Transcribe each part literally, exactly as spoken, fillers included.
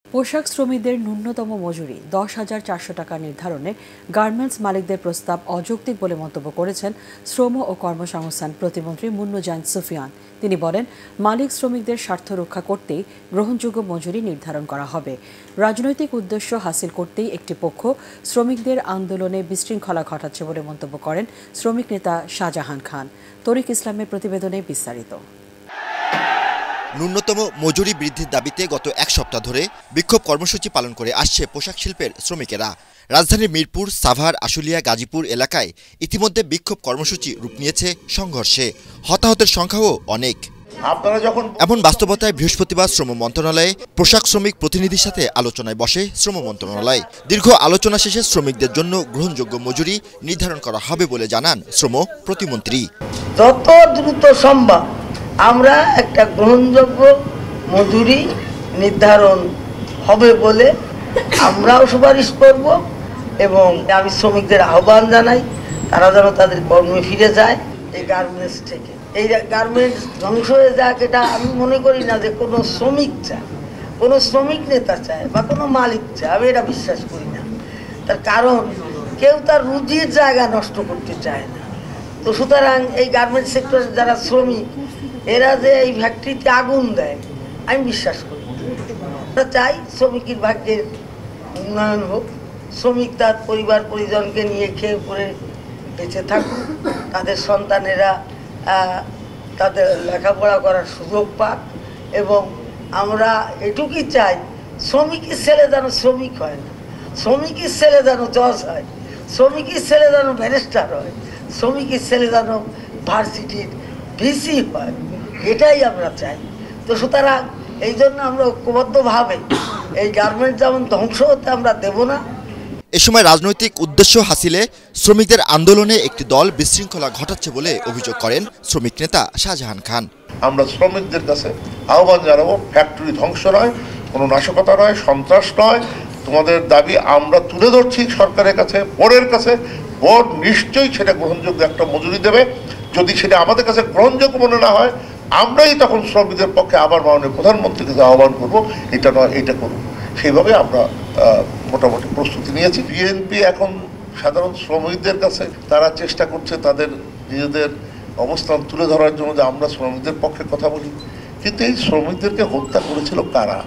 পোশাক শ্রমিকদের ন্যূনতম মজুরি দশ হাজার চারশো টাকা নির্ধারণে গার্মেন্টস মালিকদের প্রস্তাব অযৌক্তিক বলে মন্তব্য করেছেন শ্রম ও কর্মসংস্থান প্রতিমন্ত্রী মুন্নুজান সুফিয়ান। তিনি বলেন, মালিক শ্রমিকদের স্বার্থ রক্ষা করতেই গ্রহণযোগ্য মজুরি নির্ধারণ করা হবে। রাজনৈতিক উদ্দেশ্য হাসিল করতেই একটি পক্ষ শ্রমিকদের আন্দোলনে বিশৃঙ্খলা ঘটাচ্ছে বলে মন্তব্য করেন শ্রমিক নেতা শাহজাহান খান। তরিক ইসলামের প্রতিবেদনে বিস্তারিত। ন্যূনতম মজুরি বৃদ্ধির দাবিতে গত এক সপ্তাহ ধরে বিক্ষোভ কর্মসূচি পালন করে আসছে পোশাক শিল্পের শ্রমিকেরা। রাজধানীর মিরপুর, সাভার, আশুলিয়া, গাজীপুর এলাকায় ইতিমধ্যে বিক্ষোভ কর্মসূচি রূপ নিয়েছে সংঘর্ষে। হতাহতের সংখ্যাও অনেক। এমন বাস্তবতায় বৃহস্পতিবার শ্রম মন্ত্রণালয়ে পোশাক শ্রমিক প্রতিনিধির সাথে আলোচনায় বসে শ্রম মন্ত্রণালয়। দীর্ঘ আলোচনা শেষে শ্রমিকদের জন্য গ্রহণযোগ্য মজুরি নির্ধারণ করা হবে বলে জানান শ্রম প্রতিমন্ত্রী। যত দ্রুত সম্ভব আমরা একটা গ্রহণযোগ্য মজুরি নির্ধারণ হবে বলে আমরাও সুপারিশ করব এবং আমি শ্রমিকদের আহ্বান জানাই তারা যেন তাদের কর্মে ফিরে যায় এই গার্মেন্টস থেকে। এই গার্মেন্টস ধ্বংস হয়ে যাক এটা আমি মনে করি না যে কোনো শ্রমিক চায়, কোনো শ্রমিক নেতা চায় বা কোনো মালিক চায়, আমি এটা বিশ্বাস করি না। তার কারণ কেউ তার রুজির জায়গা নষ্ট করতে চায় না। তো সুতরাং এই গার্মেন্টস সেক্টরের যারা শ্রমিক এরা যে এই ফ্যাক্টরিতে আগুন দেয় আমি বিশ্বাস করি। আমরা চাই শ্রমিকের ভাগ্যের উন্নয়ন হোক, শ্রমিক তার পরিবার পরিজনকে নিয়ে খেয়ে পরে বেঁচে থাকুক, তাদের সন্তানেরা তাদের লেখাপড়া করার সুযোগ পাক এবং আমরা এটুকুই চাই শ্রমিকের ছেলে যেন শ্রমিক হয় না, শ্রমিকের ছেলে যেন জজ হয়, শ্রমিকের ছেলে যেন ব্যারিস্টার হয়, শ্রমিকের ছেলে যেন ভার্সিটির ভিসি হয়, এটাই আমরা চাই। তো সুতরাং এই জন্য আমরা ঐক্যবদ্ধভাবে এই গার্মেন্ট যেমন ধ্বংস হতে আমরা দেব না। এ সময় রাজনৈতিক উদ্দেশ্য হাসিলে শ্রমিকদের আন্দোলনে একটি দল বিশৃঙ্খলা ঘটাচ্ছে বলে অভিযোগ করেন শ্রমিক নেতা শাহজাহান খান। আমরা শ্রমিকদের কাছে আহ্বান জানাবো, ফ্যাক্টরি ধ্বংস নয়, কোনো নাশকতা নয়, সন্ত্রাস নয়, তোমাদের দাবি আমরা তুলে ধরছি সরকারের কাছে, বোর্ডের কাছে। বোর্ড নিশ্চয়ই সেটা গ্রহণযোগ্য একটা মজুরি দেবে। যদি সেটা আমাদের কাছে গ্রহণযোগ্য মনে না হয় আমরাই তখন শ্রমিকদের পক্ষে আবার মাননীয় প্রধানমন্ত্রীর কাছে আহ্বান করবো, এটা নয় এটা করবো। সেইভাবে আমরা মোটামুটি প্রস্তুতি নিয়েছি। বিএনপি এখন সাধারণ শ্রমিকদের কাছে তারা চেষ্টা করছে তাদের নিজেদের অবস্থান তুলে ধরার জন্য যে আমরা শ্রমিকদের পক্ষে কথা বলি, কিন্তু এই শ্রমিকদেরকে হত্যা করেছিল কারা?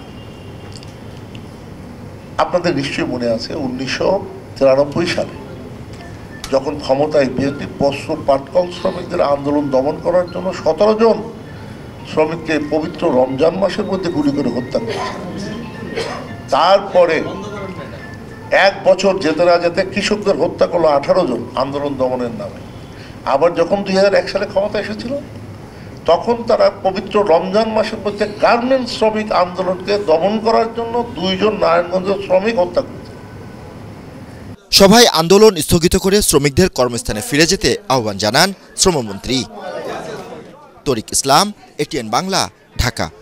আপনাদের নিশ্চয়ই মনে আছে উনিশশো তিরানব্বই সালে যখন ক্ষমতায় বিএনপি বস্ত্র পাটকল শ্রমিকদের আন্দোলন দমন করার জন্য সতেরো জন শ্রমিককে পবিত্র রমজান মাসের মধ্যে গুলি করে হত্যা করেছে। তারপরে এক বছর যেতে না যেতে কৃষকদের হত্যা করলো আঠারো জন আন্দোলন দমনের নামে। আবার যখন দুই হাজার এক সালে ক্ষমতা এসেছিল তখন তারা পবিত্র রমজান মাসের মধ্যে গার্মেন্টস শ্রমিক আন্দোলনকে দমন করার জন্য দুইজন নারায়ণগঞ্জের শ্রমিক হত্যা করেছে। সভায় আন্দোলন স্থগিত করে শ্রমিকদের কর্মস্থানে ফিরে যেতে আহ্বান জানান শ্রমমন্ত্রী। তরিক ইসলাম, এটিএন বাংলা, ঢাকা।